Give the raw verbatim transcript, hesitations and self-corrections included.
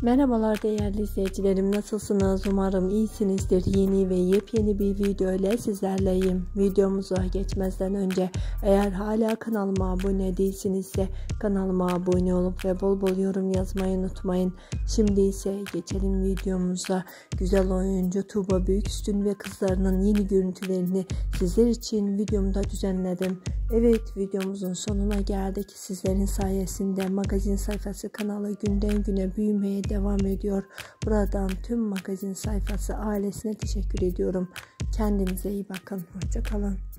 Merhabalar değerli izleyicilerim, nasılsınız? Umarım iyisinizdir. Yeni ve yepyeni bir video ile sizlerleyim. Videomuza geçmezden önce eğer hala kanalıma abone değilsinizse kanalıma abone olup ve bol bol yorum yazmayı unutmayın. Şimdi ise geçelim videomuza. Güzel oyuncu Tuğba Büyüküstün ve kızlarının yeni görüntülerini sizler için videomda düzenledim. Evet, videomuzun sonuna geldik. Sizlerin sayesinde magazin sayfası kanalı günden güne büyümeye devam ediyor. Buradan tüm magazin sayfası ailesine teşekkür ediyorum. Kendinize iyi bakın. Hoşça kalın.